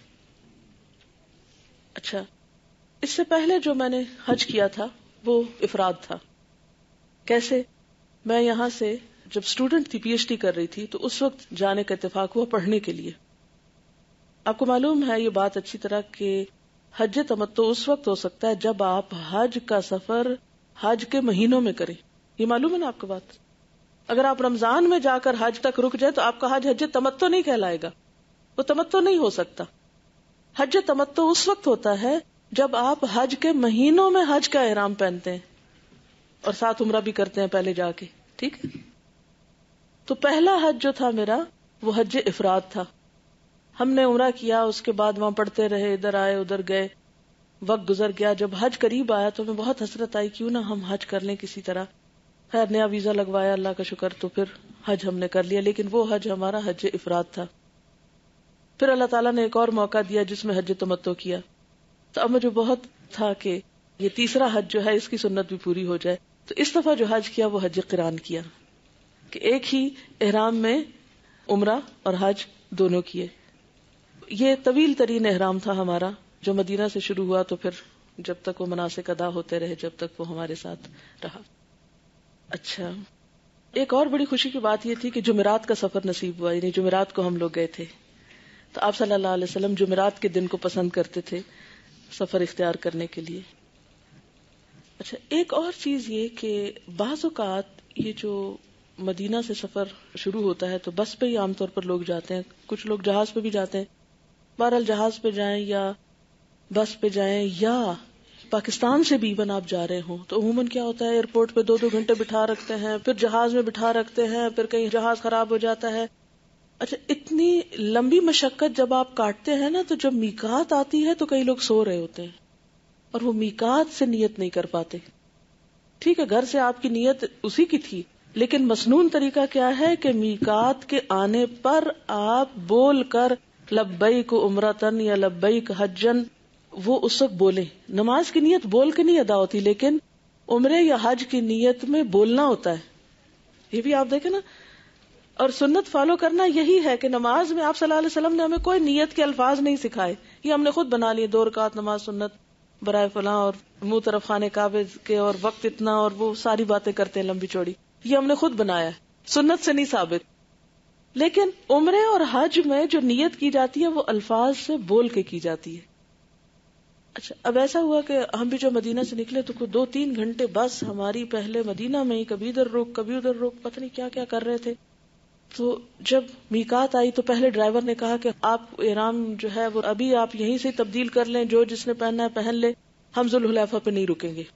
اچھا اس سے پہلے جو میں نے حج کیا تھا وہ افراد تھا. کیسے؟ میں یہاں سے جب اسٹوڈنٹ تھی، پی ایچ ڈی کر رہی تھی، تو اس وقت جانے کا اتفاق ہوا پڑھنے کے لیے. آپ کو معلوم ہے یہ بات اچھی طرح کہ حج تمتع اس وقت ہو سکتا ہے جب آپ حج کا سفر حج کے مہینوں میں کریں. یہ معلوم ہے نا آپ کو بات؟ اگر آپ رمضان میں جا کر حج تک رک جائیں تو آپ کا حج تمتع نہیں کہلائے گا، وہ تمتع نہیں ہو سکتا. حج تمتع اس وقت ہوتا ہے جب آپ حج کے مہینوں میں حج کا احرام پہنتے ہیں اور ساتھ عمرہ بھی کرتے ہیں پہلے جا کے. ٹھیک ہے، تو پہلا حج جو تھا میرا وہ حج افراد تھا. ہم نے عمرہ کیا، اس کے بعد وہاں پڑھتے رہے، ادھر آئے ادھر گئے، وقت گزر گیا. جب حج قریب آیا تو میں بہت حسرت آئی، کیوں نہ ہم حج کر لیں کسی طرح. خیر نیا ویزا لگوایا، اللہ کا شکر، تو پھر حج ہم نے کر لیا. لیکن وہ حج ہمارا حج افراد تھا. پھر اللہ تعالیٰ نے ایک اور موقع دیا جس میں حج تمتع کیا. تو اب مجھے بہت تھا کہ یہ تیسرا حج جو ہے اس کی سنت بھی پوری ہو جائے. تو اس دفعہ جو حج کیا وہ حج قران کیا، کہ ایک ہی احرام میں عمرہ اور حج دونوں کیے. یہ طویل ترین احرام تھا ہمارا، جو مدینہ سے شروع ہوا تو پھر جب تک وہ مناسک ادا ہوتے رہے، جب تک وہ ہمارے ساتھ رہا. اچھا ایک اور بڑی خوشی کی بات یہ تھی کہ جمعرات کا سفر نصیب ہوا، یعنی جمعرات کو ہم لوگ گئے تھے. تو آپ صلی اللہ علیہ وسلم جمعرات کے دن کو پسند کرتے تھے سفر اختیار کرنے کے لیے. اچھا ایک اور چیز یہ کہ بعض اوقات یہ جو مدینہ سے سفر شروع ہوتا ہے تو بس پہ ہی عام طور پر لوگ جاتے ہیں، کچھ لوگ جہاز پہ بھی جاتے ہیں. بہرحال جہاز پہ جائیں یا بس پہ جائیں یا پاکستان سے بھی ایون آپ جا رہے ہوں تو عموماً کیا ہوتا ہے ایئرپورٹ پہ 2-2 گھنٹے بٹھا رکھتے ہیں، پھر جہاز میں بٹھا رکھتے ہیں، پھر کہیں جہاز خراب ہو جاتا ہے. اچھا اتنی لمبی مشقت جب آپ کاٹتے ہیں نا تو جب میقات آتی ہے تو کئی لوگ سو رہے ہوتے ہیں اور وہ میقات سے نیت نہیں کر پاتے. ٹھیک ہے گھر سے آپ کی نیت اسی کی تھی لیکن مسنون طریقہ کیا ہے کہ میقات کے آنے پر آپ بول کر لبیک عمرتن یا لبیک حجن وہ اس وقت بولیں. نماز کی نیت بول کے نہیں ادا ہوتی، لیکن عمرے یا حج کی نیت میں بولنا ہوتا ہے. یہ بھی آپ دیکھیں نا. اور سنت فالو کرنا یہی ہے کہ نماز میں آپ صلی اللہ علیہ وسلم نے ہمیں کوئی نیت کے الفاظ نہیں سکھائے، یہ ہم نے خود بنا لیے. 2 رکعت نماز سنت برائے فلاں اور منہ طرف خانہ کعبے کے اور وقت اتنا اور وہ ساری باتیں کرتے ہیں لمبی چوڑی، یہ ہم نے خود بنایا ہے، سنت سے نہیں ثابت. لیکن عمرے اور حج میں جو نیت کی جاتی ہے وہ الفاظ سے بول کے کی جاتی ہے. اچھا، اب ایسا ہوا کہ ہم بھی جو مدینہ سے نکلے تو 2-3 گھنٹے بس ہماری پہلے مدینہ میں ہی کبھی ادھر روک کبھی ادھر روک، پتہ نہیں کیا کیا کر رہے تھے. تو جب میقات آئی تو پہلے ڈرائیور نے کہا کہ آپ احرام جو ہے وہ ابھی آپ یہیں سے تبدیل کر لیں، جو جس نے پہننا ہے پہن لے، ہم ذوالحلیفہ پہ نہیں رکیں گے.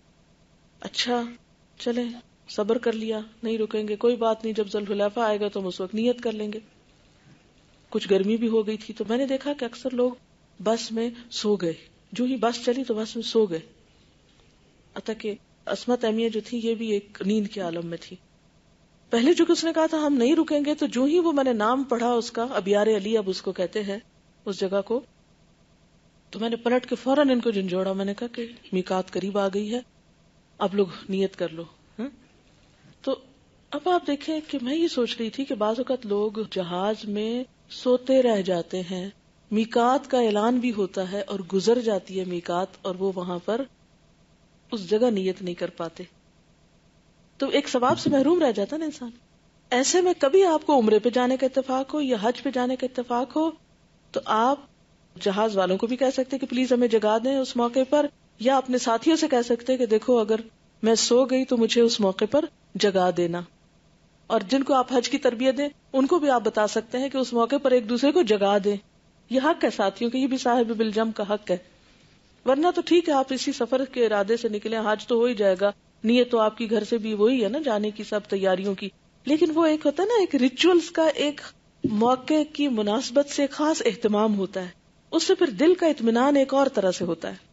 اچھا چلیں، صبر کر لیا، نہیں رکیں گے، کوئی بات نہیں، جب ذوالحلیفہ آئے گا تو ہم اس وقت نیت کر لیں گے. کچھ گرمی بھی ہو گئی تھی تو میں نے دیکھا کہ اکثر لوگ بس میں سو گئے، جو ہی بس چلی تو بس میں سو گئے. حتیٰ کہ اسما تیمیہ جو تھی یہ بھی ایک نیند کے عالم میں تھی. پہلے جو کہ اس نے کہا تھا ہم نہیں رکیں گے، تو جو ہی وہ میں نے نام پڑھا اس کا، ابیار علی اب اس کو کہتے ہیں اس جگہ کو، تو میں نے پلٹ کے فوراً ان کو جھنجھوڑا. میں نے کہا کہ میقات قریب آ گئی ہے، اب لوگ نیت کر لو. تو اب آپ دیکھیں کہ میں یہ سوچ رہی تھی کہ بعض اوقات لوگ جہاز میں سوتے رہ جاتے ہیں، میقات کا اعلان بھی ہوتا ہے اور گزر جاتی ہے میقات اور وہ وہاں پر اس جگہ نیت نہیں کر پاتے، تو ایک ثواب سے محروم رہ جاتا نا انسان. ایسے میں کبھی آپ کو عمرے پہ جانے کا اتفاق ہو یا حج پہ جانے کا اتفاق ہو تو آپ جہاز والوں کو بھی کہہ سکتے کہ پلیز ہمیں جگا دیں اس موقع پر، یا اپنے ساتھیوں سے کہہ سکتے کہ دیکھو اگر میں سو گئی تو مجھے اس موقع پر جگا دینا. اور جن کو آپ حج کی تربیت دیں ان کو بھی آپ بتا سکتے ہیں کہ اس موقع پر ایک دوسرے کو جگا دیں. یہ حق ہے ساتھیوں کے، یہ بھی صاحب بالجم کا حق ہے. ورنہ تو ٹھیک ہے آپ اسی سفر کے ارادے سے نکلے، حج تو ہو ہی جائے گا، نیت تو آپ کی گھر سے بھی وہی ہے نا جانے کی، سب تیاریوں کی. لیکن وہ ایک ہوتا ہے نا، ایک ریچولز کا ایک موقع کی مناسبت سے خاص اہتمام ہوتا ہے، اس سے پھر دل کا اطمینان ایک اور طرح سے ہوتا ہے.